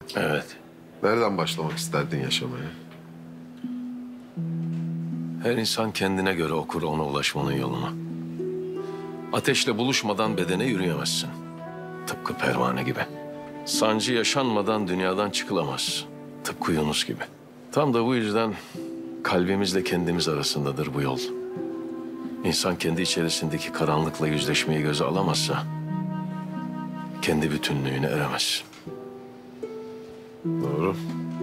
Evet. Nereden başlamak isterdin yaşamaya? Her insan kendine göre okur ona ulaşmanın yolunu. Ateşle buluşmadan bedene yürüyemezsin. Tıpkı pervane gibi. Sancı yaşanmadan dünyadan çıkılamaz. Tıpkı Yunus gibi. Tam da bu yüzden kalbimizle kendimiz arasındadır bu yol. İnsan kendi içerisindeki karanlıkla yüzleşmeyi göze alamazsa kendi bütünlüğüne eremez. Doğru.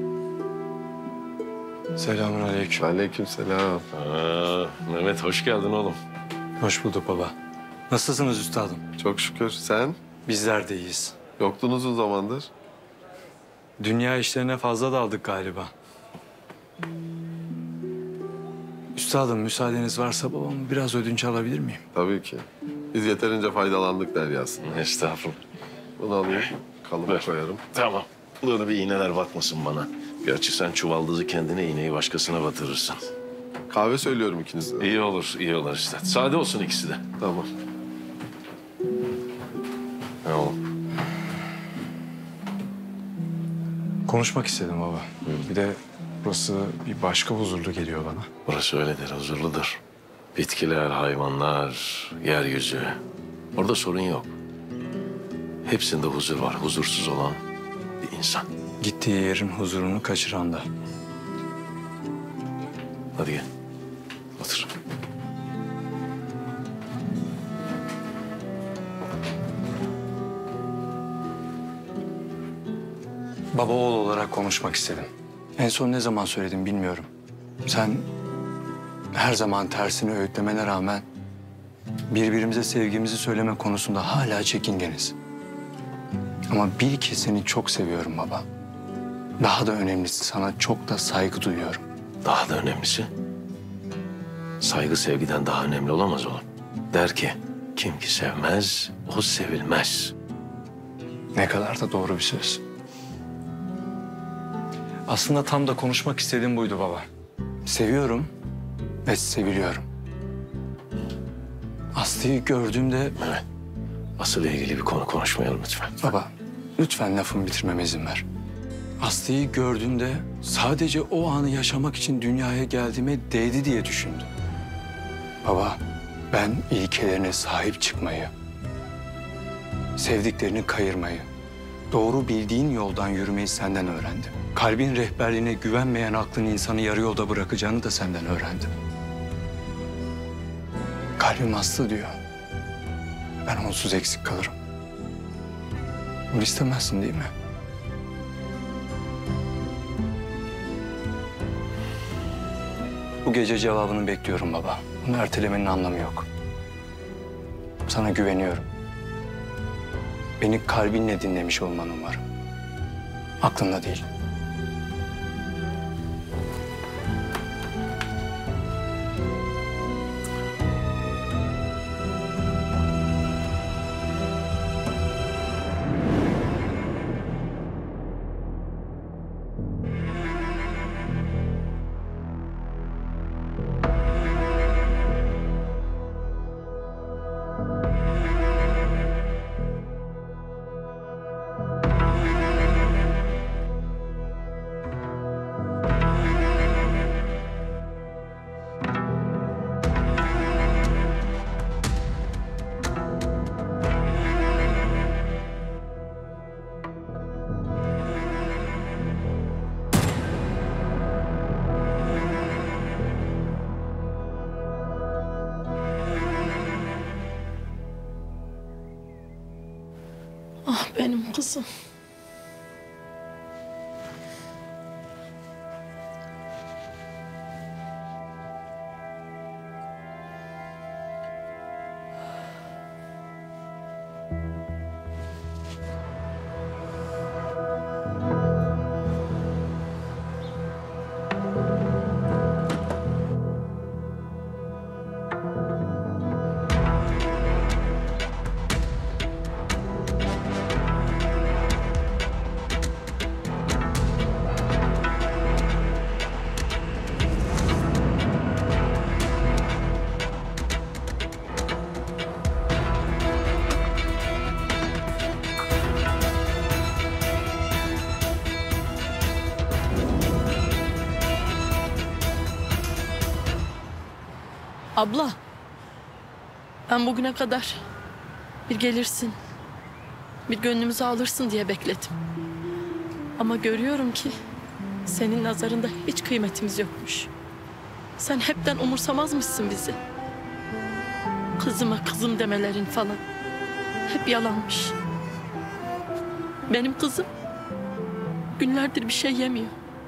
Selamünaleyküm. Aleykümselam. Mehmet hoş geldin oğlum. Hoş bulduk baba. Nasılsınız üstadım? Çok şükür. Sen? Bizler de iyiyiz. Yoktun uzun zamandır. Dünya işlerine fazla daldık galiba. Üstadım müsaadeniz varsa babamı biraz ödünç alabilir miyim? Tabii ki. Biz yeterince faydalandık deryasında. Estağfurullah. Bunu alayım. Kalıba Ver. koyarım. Tamam. Böyle bir iğneler batmasın bana. Gerçi sen çuvaldızı kendine, iğneyi başkasına batırırsın. Kahve söylüyorum ikinize de. İyi olur, iyi olur işte. Sade olsun ikisi de. Tamam. Ne oğlum? Konuşmak istedim baba. Bir de burası bir başka huzurlu geliyor bana. Burası öyledir, huzurludur. Bitkiler, hayvanlar, yeryüzü. Orada sorun yok. Hepsinde huzur var. Huzursuz olan bir insan. Gittiği yerin huzurunu kaçıran da. Hadi gel. Otur. Baba oğul olarak konuşmak istedim. En son ne zaman söyledim bilmiyorum. Sen her zaman tersini öğütlemene rağmen birbirimize sevgimizi söyleme konusunda hala çekingeniz. Ama bil ki seni çok seviyorum baba. Daha da önemlisi sana çok da saygı duyuyorum. Daha da önemlisi, saygı sevgiden daha önemli olamaz oğlum. Der ki, kim ki sevmez, o sevilmez. Ne kadar da doğru bir söz. Aslında tam da konuşmak istediğim buydu baba. Seviyorum ve seviliyorum. Aslı'yı gördüğümde... Evet. Asıl ilgili bir konu konuşmayalım lütfen. Baba, lütfen lafımı bitirmeme izin ver. Aslı'yı gördüğümde sadece o anı yaşamak için dünyaya geldiğime değdi diye düşündüm. Baba, ben ilkelerine sahip çıkmayı, sevdiklerini kayırmayı, doğru bildiğin yoldan yürümeyi senden öğrendim. Kalbin rehberliğine güvenmeyen aklın insanı yarı yolda bırakacağını da senden öğrendim. Kalbim Aslı diyor. Ben onsuz eksik kalırım. Bunu istemezsin değil mi? Bu gece cevabını bekliyorum baba. Bunu ertelemenin anlamı yok. Sana güveniyorum. Beni kalbinle dinlemiş olmanı umarım. Aklınla değil. Ah benim kızım. Abla. Ben bugüne kadar bir gelirsin, bir gönlümüzü alırsın diye bekledim. Ama görüyorum ki senin nazarında hiç kıymetimiz yokmuş. Sen hepten umursamazmışsın bizi. Kızıma kızım demelerin falan hep yalanmış. Benim kızım günlerdir bir şey yemiyor.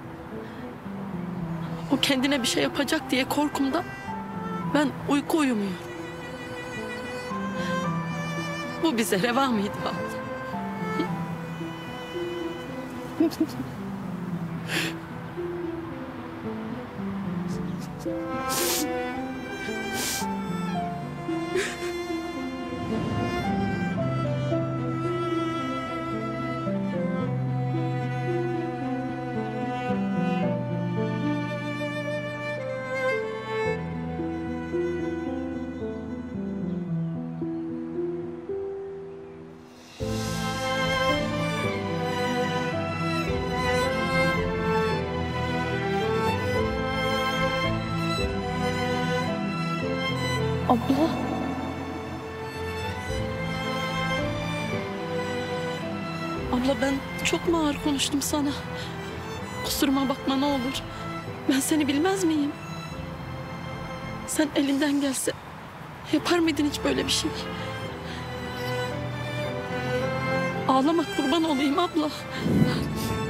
O kendine bir şey yapacak diye korkumdan ben uyku uyumuyorum. Bu bize reva mıydı abla? Abla. Abla ben çok mu ağır konuştum sana? Kusuruma bakma ne olur. Ben seni bilmez miyim? Sen elinden gelse yapar mıydın hiç böyle bir şey? Ağlama kurban olayım abla.